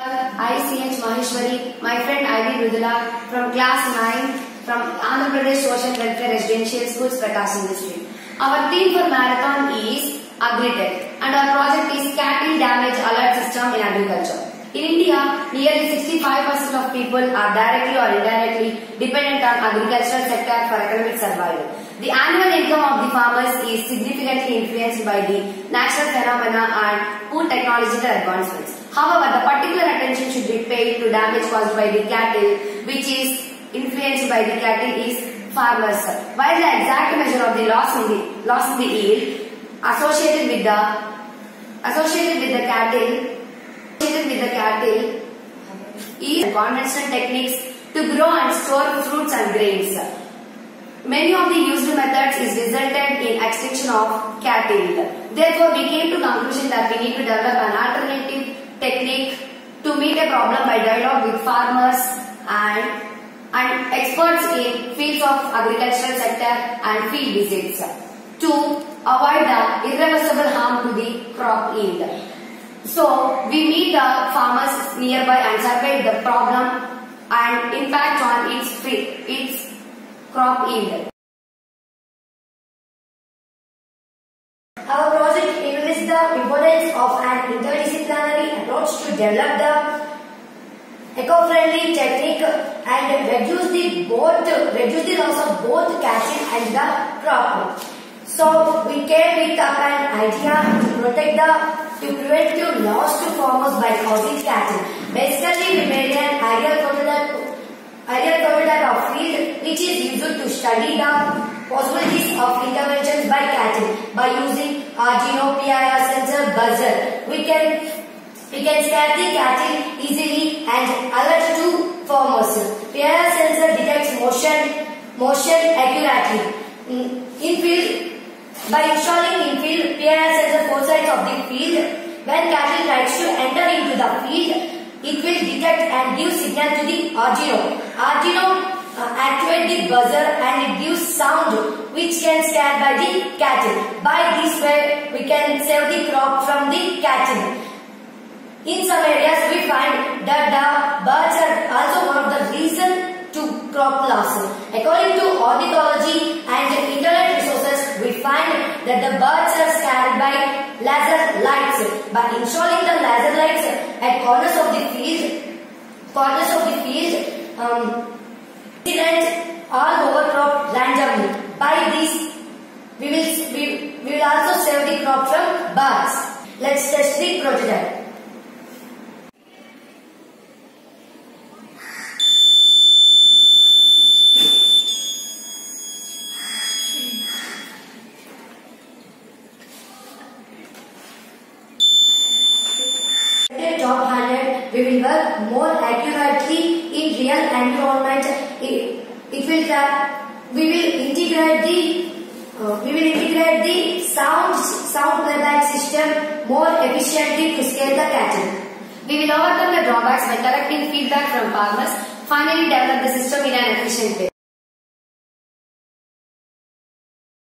I.C.H. Maheshwari, my friend Ivy Rudula from class 9 from Andhra Pradesh Social Welfare Residential Schools, Prakasam district. Our theme for marathon is Agritech and our project is Cattle Damage Alert System in Agriculture. In India, nearly 65% of people are directly or indirectly dependent on agricultural sector for economic survival. The annual income of the farmers is significantly influenced by the natural phenomena and poor technological advancements. However, the particular attention should be paid to damage caused by the cattle, which is influenced by the cattle is farmers. While the exact measure of the loss in the yield associated with the cattle is conventional techniques to grow and store fruits and grains. Many of the used methods is resulted in extinction of cattle. Therefore, we came to the conclusion that we need to develop an alternative technique to meet a problem by dialogue with farmers and experts in fields of agricultural sector and field visits to avoid the irreversible harm to the crop yield. So, we meet the farmers nearby and survey the problem and impact on its crop yield. Our project invests the importance of an interdisciplinary approach to develop the eco-friendly technique and reduce the loss of both cattle and the crop. So we came with an idea to prevent the loss to farmers by causing cattle. Basically, we made an aerial prototype of field which is used to study the possibilities of interventions by cattle. By using Arduino PIR sensor buzzer, we can scare the cattle easily and alert to farmers. PIR sensor detects motion accurately. In field, by installing in field PIR sensor both sides of the field, when cattle tries to enter into the field, it will detect and give signal to the Arduino. Arduino activate the buzzer and it gives sound which can scare by the cattle. By this way, we can save the crop from the cattle. In some areas, we find that the birds are also one of the reasons to crop loss. According to ornithology and internet resources, we find that the birds are scared by laser lights. By installing the laser lights at corners of the field, all overcrop randomly. By this, we will also save the crop from birds. Let's test the prototype. Top-handed, we will work more accurately in real environment. We will integrate the sound playback system more efficiently to scale the cattle. We will overcome the drawbacks by collecting feedback from farmers, finally develop the system in an efficient way.